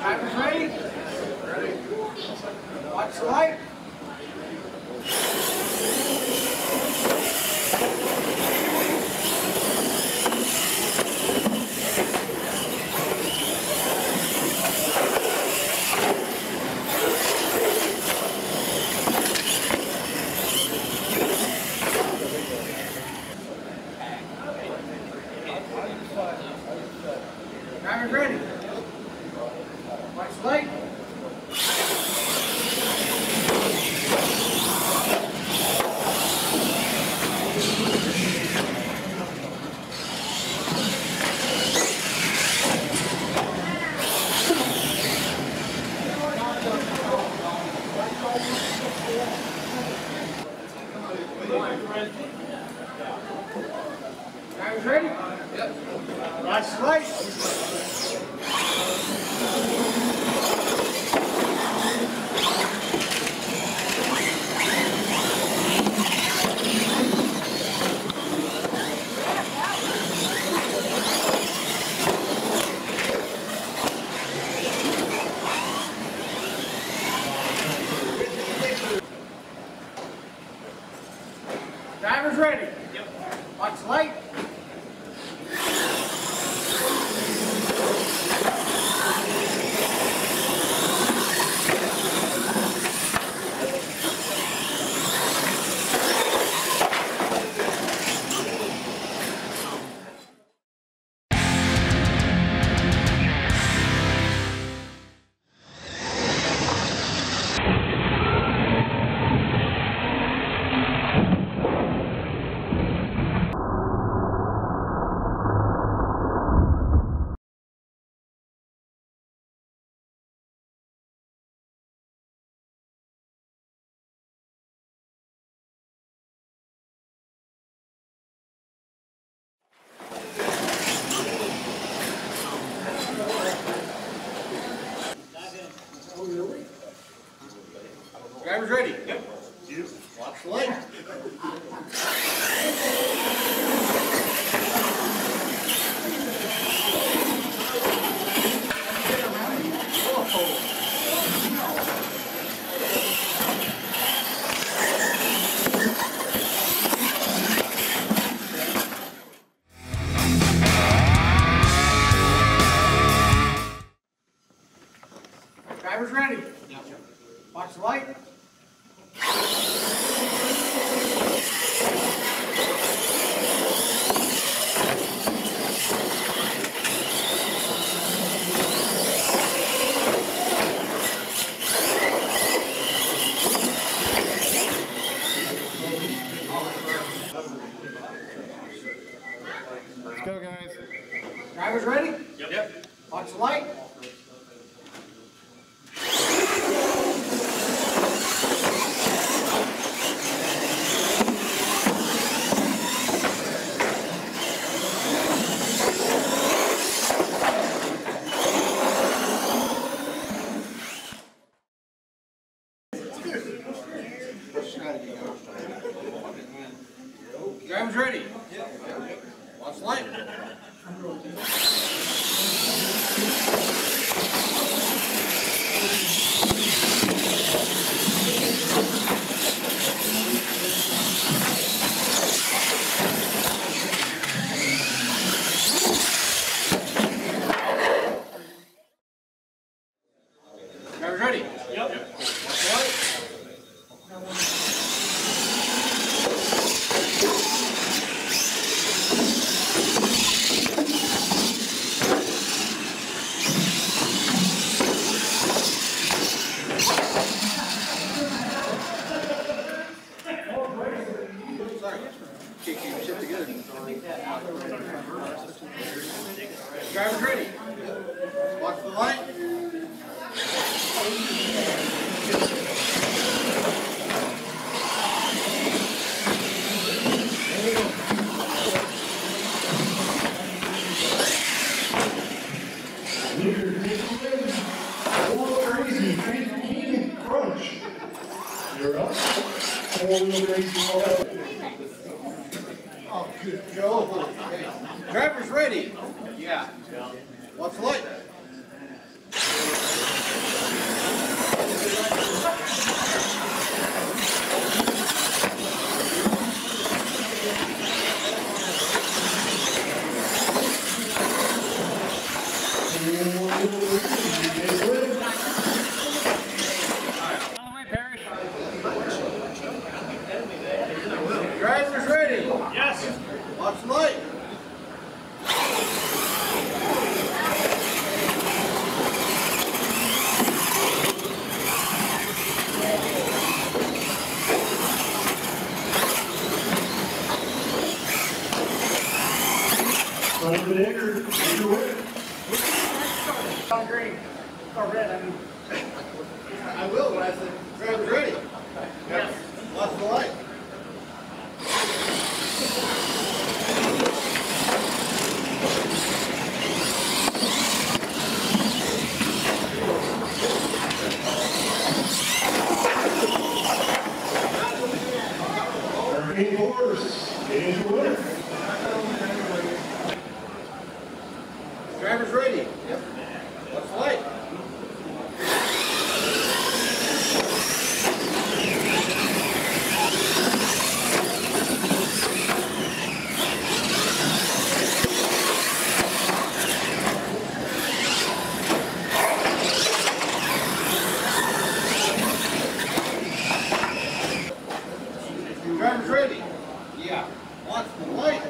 Driver's ready? Watch the light. Driver's ready. Watch the light. Driver's ready? Yep. Watch the light. Driver's ready? Yep. Watch the light. Driver's ready? Yep. Watch the light. Driver's ready? Yep. Watch the light. Let's go, guys. Driver's ready? Yep. Watch the light. Driver's ready? Yep. Watch the light. Driver's ready? Yep. Watch the light. Driver's ready. Watch the light. You're up. Four-wheel racing. Oh, good Joe. Driver's ready. Yeah. Watch the light. Drivers ready? Yes. Watch the light. Sullivan Eckert, your winner. On green. Or red, I mean. I will when I say drivers ready. Yes. Watch the light. Hurricane Force is your winner. Drivers ready. Watch the light. Drivers ready? Yeah. Watch the light.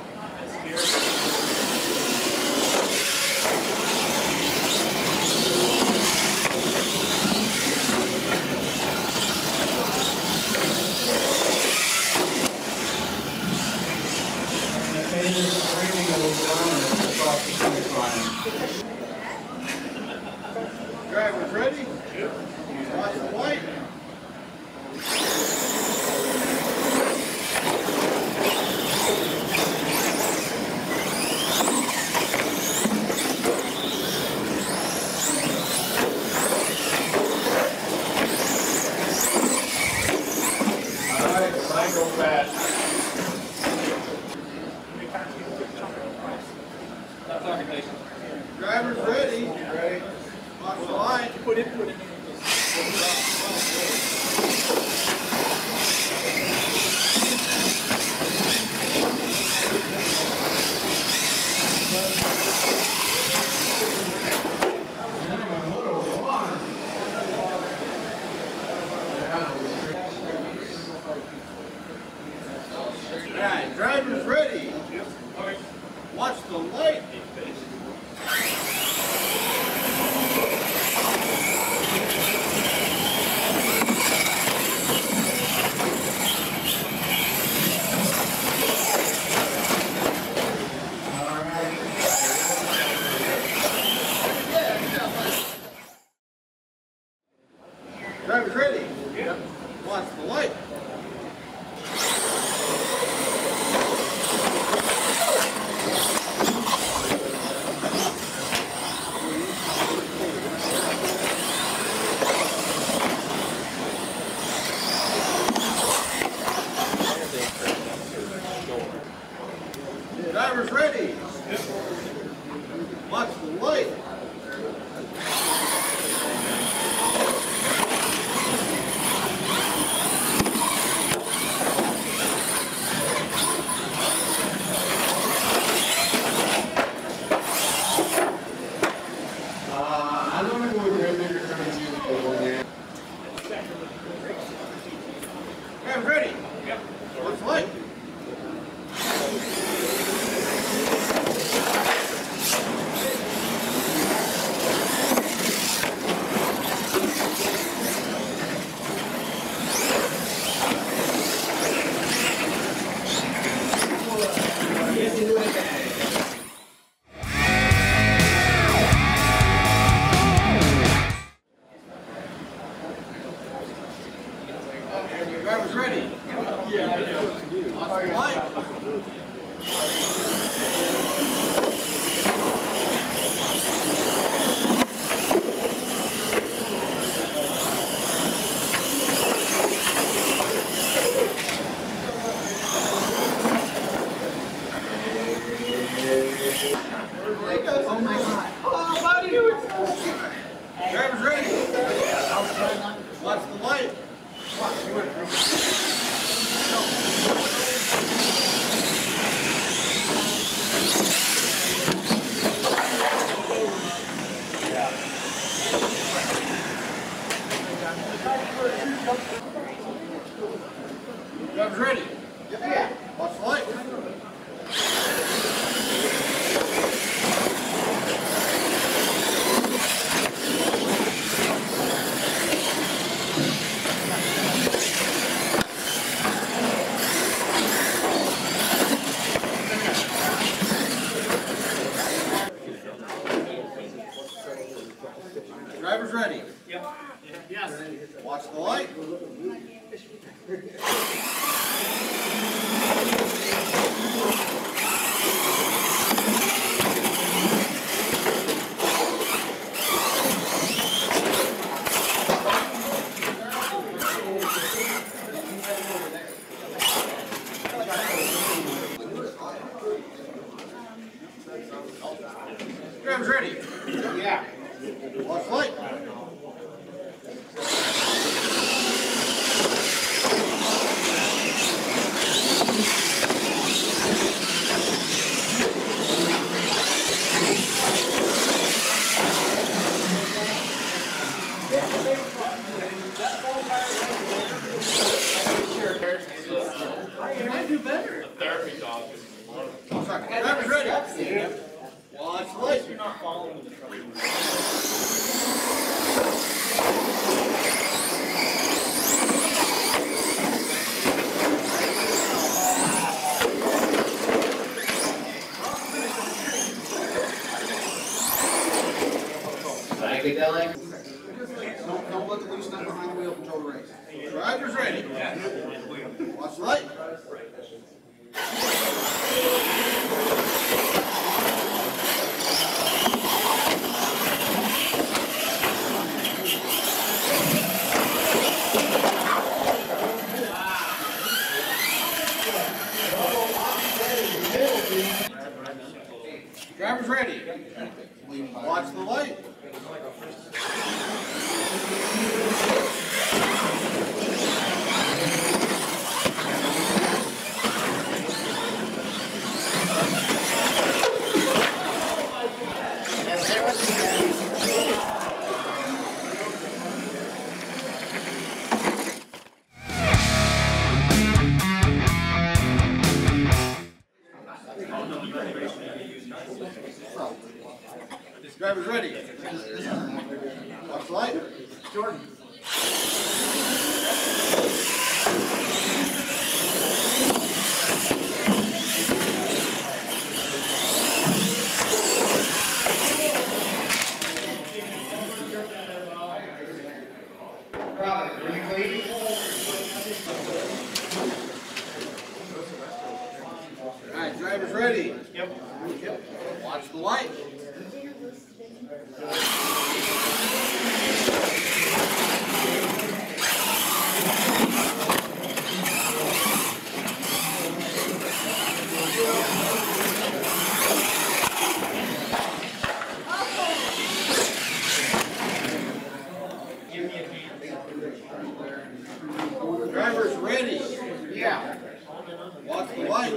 Drivers ready? Watch the light. Drivers ready? Ready. Watch the light. Put it in. Alright, drivers ready? Watch the light. Drivers ready? Watch the light. Drivers ready? Watch the light. I'm going to go with Red Decker coming to you. Drivers ready? Watch the light. Drivers ready? Watch the light. Oh my God. Oh, buddy. Drivers ready? Watch the light. Drivers ready? Yep. Watch the light. Drivers ready? Yep. Yes. Watch the light. Drivers ready? Yeah. Watch the light. I do better. Therapy dog. Sorry. Drivers ready? Watch the light. You're not following the trouble. Don't let the loose nut behind the wheel control the race. Drivers ready? Watch the light. Drivers ready? Watch the light. Drivers ready? Watch the light. Jordan. Robin, are you clean? All right, drivers ready? Yep. Watch the light. Give me a hand. Drivers ready? Yeah. Watch the light.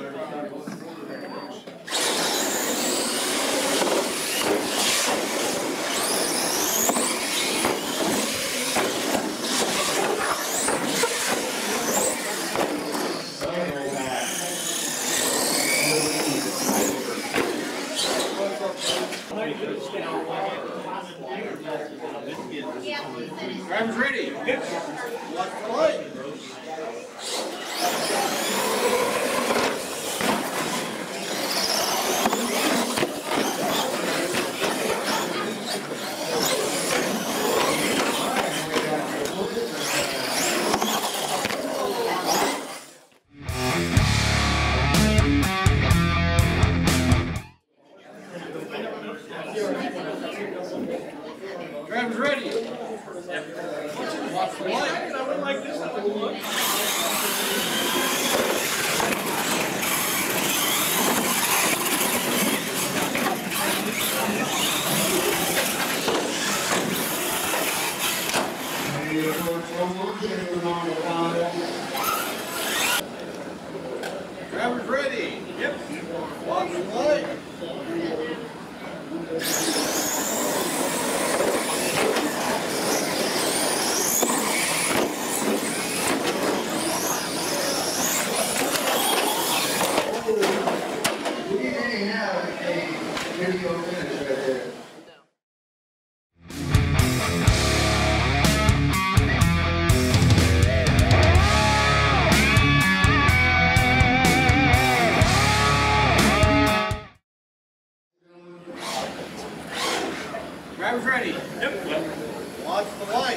Drivers ready? Watch the light. Drivers ready? Watch the light. I would like this. I would look. Drivers ready? Yep. Watch the light. Drivers ready? Yep. Watch the light.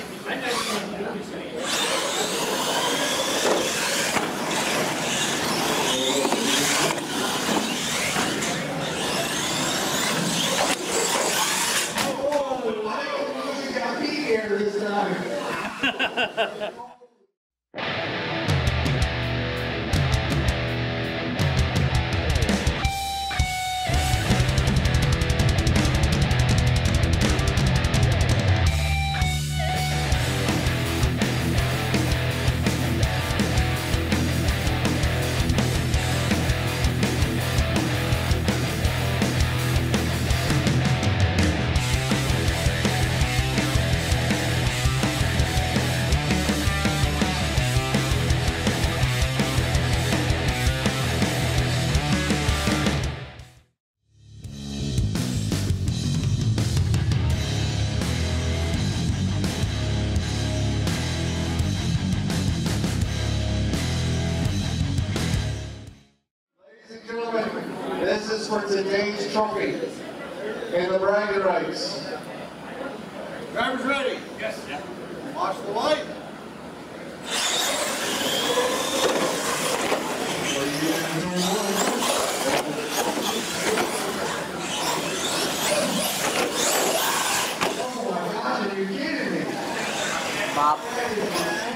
Got me here this time. This is for today's trophy and the bragging rights. Drivers ready? Yes. Watch the light. Oh my God, are you kidding me? Bob.